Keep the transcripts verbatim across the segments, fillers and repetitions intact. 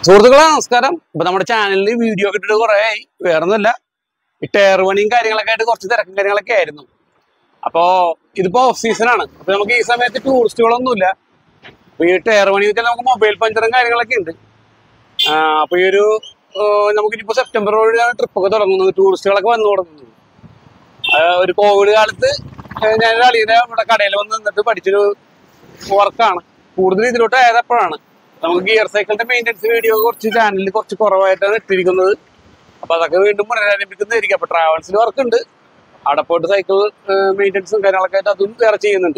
സുഹൃത്തുക്കളെ നമസ്കാരം. ഇപ്പൊ നമ്മുടെ ചാനലിൽ വീഡിയോ ഒക്കെ ഇട്ടിട്ട് കുറെ ആയി. വേറൊന്നുമില്ല, ഈ ടയർ പണിയും കാര്യങ്ങളൊക്കെ ആയിട്ട് കുറച്ച് തിരക്കും കാര്യങ്ങളൊക്കെ ആയിരുന്നു. അപ്പോ ഇതിപ്പോ ഓഫ് സീസൺ ആണ്. അപ്പൊ നമുക്ക് ഈ സമയത്ത് ടൂറിസ്റ്റുകളൊന്നുമില്ല. അപ്പൊ ഈ ടയർ പണി വെച്ചാൽ നമുക്ക് മൊബൈൽ പഞ്ചറും കാര്യങ്ങളൊക്കെ ഉണ്ട്. അപ്പൊ ഈ ഒരു നമുക്കിപ്പോ സെപ്റ്റംബറോടെയാണ് ട്രിപ്പൊക്കെ തുടങ്ങുന്നത്, ടൂറിസ്റ്റുകളൊക്കെ വന്നു തുടങ്ങുന്നത്. ഒരു കോവിഡ് കാലത്ത് ഞാൻ അളിയുടെ ഇവിടെ കടയിൽ വന്ന് നിന്നിട്ട് പഠിച്ചൊരു വർക്കാണ്. കൂടുതൽ ഇതിലോട്ട് ആയതപ്പോഴാണ് നമുക്ക് ഗിയർ സൈക്കിളിന്റെ മെയിൻ്റെനൻസ് വീഡിയോ കുറച്ച് ചാനലിൽ കുറച്ച് കുറവായിട്ടാണ് ഇട്ടിരിക്കുന്നത്. അപ്പൊ അതൊക്കെ വീണ്ടും പുനരാരംഭിക്കുന്നതായിരിക്കും. അപ്പൊ ട്രാവൽസിൽ വർക്ക് ഉണ്ട്, അവിടെ പോയിട്ട് സൈക്കിൾ മെയിൻ്റെനൻസും കാര്യങ്ങളൊക്കെ ആയിട്ട് അതും വേറെ ചെയ്യുന്നുണ്ട്.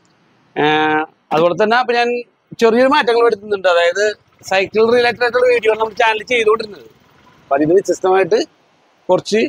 അതുപോലെ തന്നെ അപ്പൊ ഞാൻ ചെറിയൊരു മാറ്റങ്ങൾ വരുത്തുന്നുണ്ട്. അതായത് സൈക്കിൾ റിലേറ്റഡ് ആയിട്ടുള്ള വീഡിയോ നമ്മൾ ചാനൽ ചെയ്തുകൊണ്ടിരുന്നത്. അപ്പൊ അതിന് വ്യത്യസ്തമായിട്ട് കുറച്ച്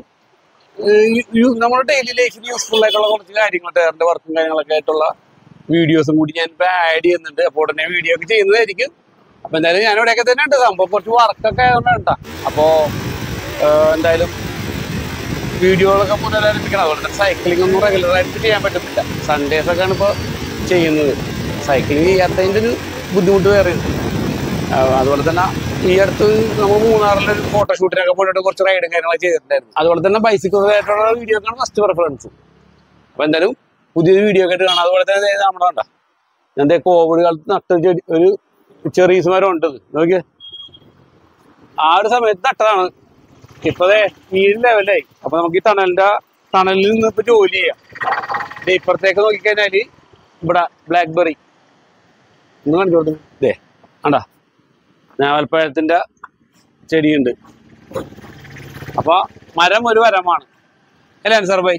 നമ്മുടെ ഡെയിലി ലൈഫിന് യൂസ്ഫുൾ ആയിട്ടുള്ള കുറച്ച് കാര്യങ്ങൾ, ടയറിന്റെ വർക്കും കാര്യങ്ങളൊക്കെ ആയിട്ടുള്ള വീഡിയോസും കൂടി ഞാൻ ഇപ്പൊ ആഡ് ചെയ്യുന്നുണ്ട്. അപ്പൊ ഉടനെ വീഡിയോ ഒക്കെ ചെയ്യുന്നതായിരിക്കും. അപ്പൊ എന്തായാലും ഞാൻ ഇവിടെയൊക്കെ തന്നെ ഉണ്ട്. സംഭവം കുറച്ച് വർക്കൊക്കെ ആയതുകൊണ്ടാണ് കേട്ടോ. അപ്പോ എന്തായാലും വീഡിയോകളൊക്കെ പുനരാരംഭിക്കണം. അതുപോലെ തന്നെ സൈക്ലിംഗ് ഒന്നും റെഗുലറായിട്ട് ചെയ്യാൻ പറ്റുന്നില്ല. സൺഡേസ് ഒക്കെയാണ് ഇപ്പോൾ ചെയ്യുന്നത്. സൈക്ലിംഗ് ചെയ്യാത്തതിൻ്റെ ഒരു ബുദ്ധിമുട്ട് വേറെ ഉണ്ട്. അതുപോലെ തന്നെ ഈ അടുത്ത് നമ്മൾ മൂന്നാറിലൊരു ഫോട്ടോഷൂട്ടിനൊക്കെ പോയിട്ട് കുറച്ച് റൈഡും കാര്യങ്ങളൊക്കെ ചെയ്തിട്ടുണ്ടായിരുന്നു. അതുപോലെ തന്നെ ബൈസിക്കിളായിട്ടുള്ള വീഡിയോക്കാണ് ഫസ്റ്റ് പ്രിഫറൻസ്. അപ്പൊ എന്തായാലും പുതിയൊരു വീഡിയോ ഒക്കെ ആയിട്ട് കാണാം. അതുപോലെ തന്നെ നമ്മുടെ കണ്ട ഞാൻ കോവിഡ് കാലത്ത് നട്ട ചെടി ഒരു ചെറീസ് മരം ഉണ്ട്, നോക്കിയേ. ആ ഒരു സമയത്ത് നട്ടതാണ്. ഇപ്പതേ ഈ ലെവലായി. അപ്പൊ നമുക്ക് ഈ തണലിന്റെ തണലിൽ നിന്ന് ഇപ്പൊ ജോലി ചെയ്യാം. ഇപ്പുറത്തേക്ക് നോക്കിക്കഴിഞ്ഞാല് ഇവിടെ ബ്ലാക്ക് ബെറി ഒന്ന് കണ്ടോട്ട്. ഇതേ ആണ്ടാ ഞാവൽപ്പഴത്തിന്റെ ചെടിയുണ്ട്. അപ്പൊ മരം ഒരു വരമാണ് അല്ലേ അൻസാർ ഭായ്?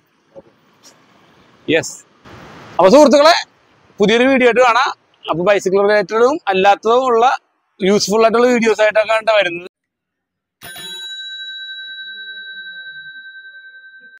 യെസ്. അപ്പൊ സുഹൃത്തുക്കളെ പുതിയൊരു വീഡിയോ ആയിട്ട് കാണാം. അപ്പൊ ബൈസിക്കിൾ റിലേറ്റഡും അല്ലാത്തതും ഉള്ള യൂസ്ഫുൾ ആയിട്ടുള്ള വീഡിയോസ് ആയിട്ടൊക്കെ വരുന്നത്.